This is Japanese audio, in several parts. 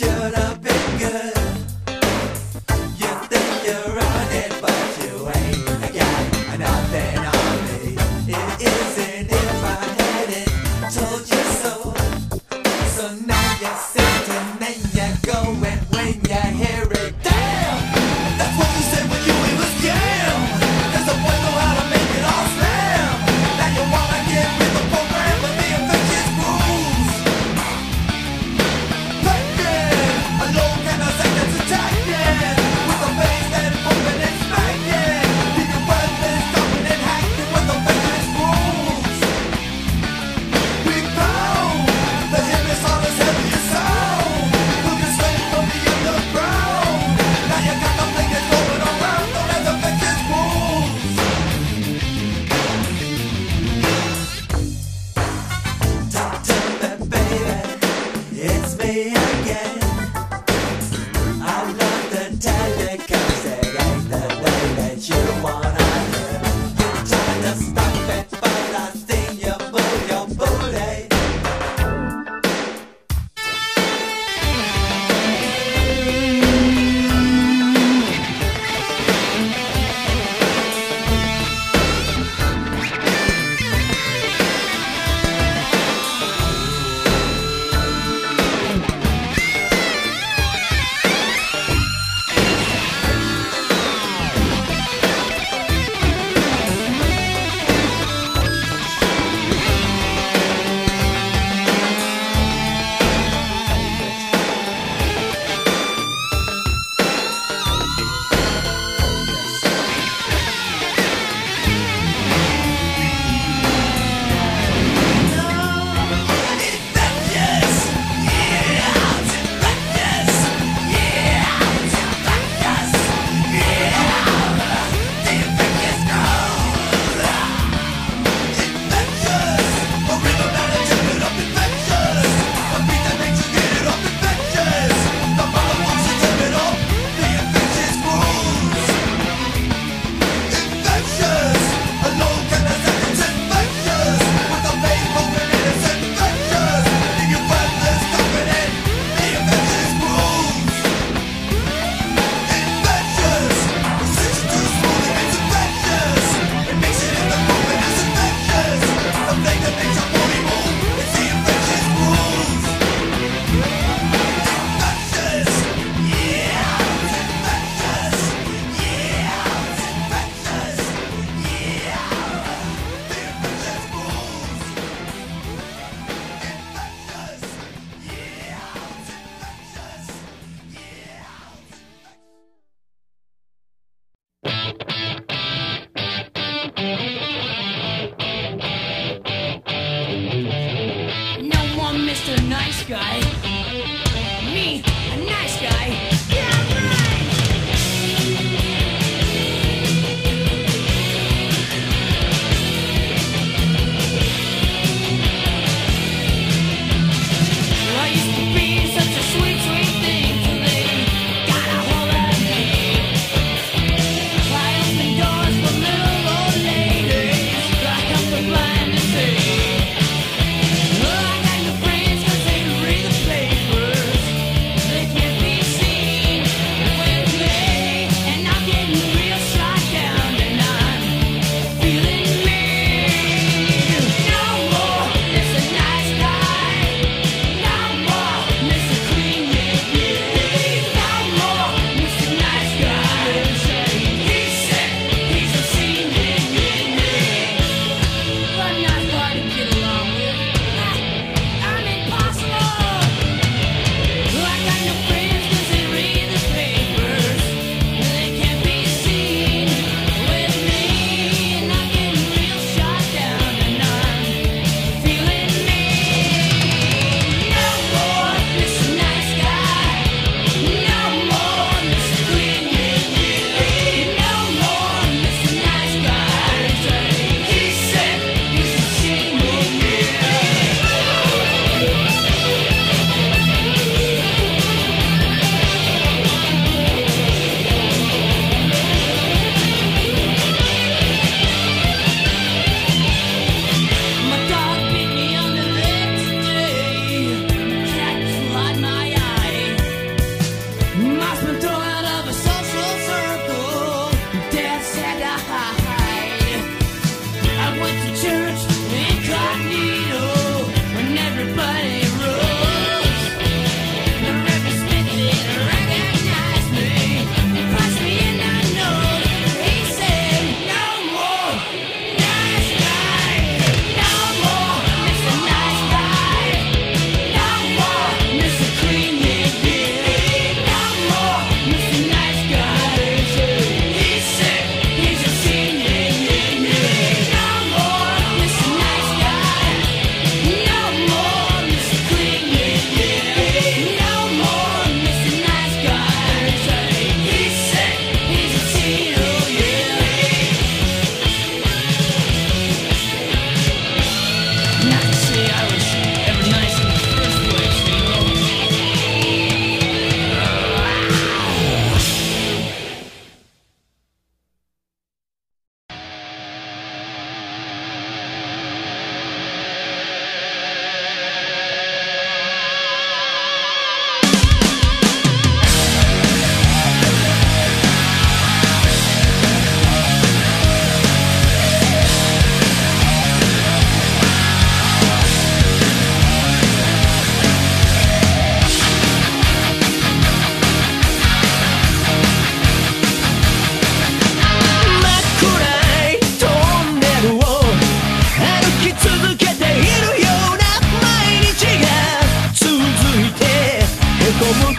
See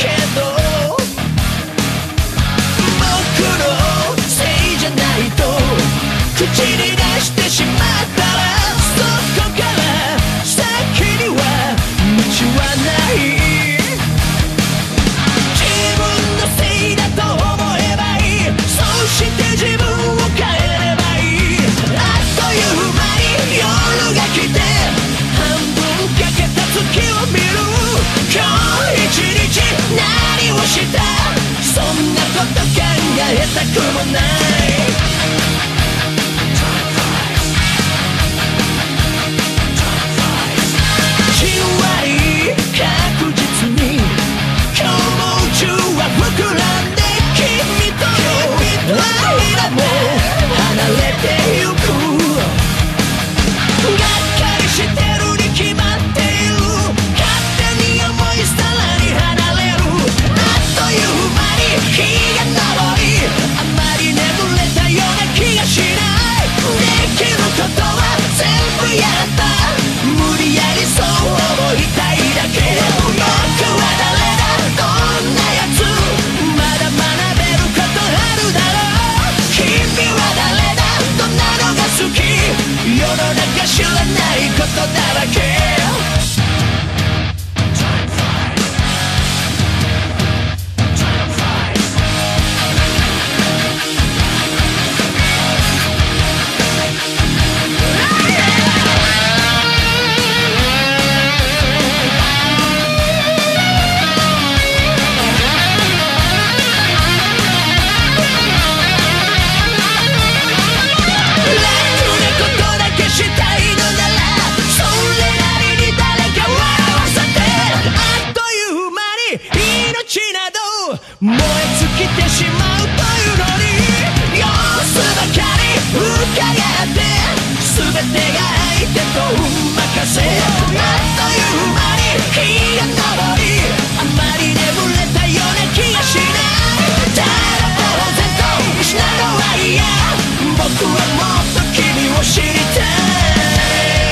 けど僕のせいじゃないと口に出してしまったらそこから先には道はない自分のせいだと思えばいいそうして自分を変えればいいあっという間に夜が来て半分かけた月を見る今日一日何をしたそんなこと考えたくもないじんわり確実に今日も宇宙は膨らんで君との間も離れてゆくがっかりしてるに決まっている勝手に思いさらに離れるあっという間に日が昇りあまり眠れたような気がしないできることは全部やった無理やりそう思いたいだけ僕は誰だどんなやつまだ学べることあるだろう君は誰だどんなのが好き世の中知らないことだらけ燃え尽きてしまうというのに様子ばかり伺って全てが相手と任せあっという間に日が昇りあまり眠れたような気がしないただ呆然と失うのは嫌僕はもっと君を知りたい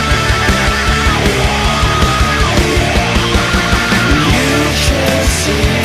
see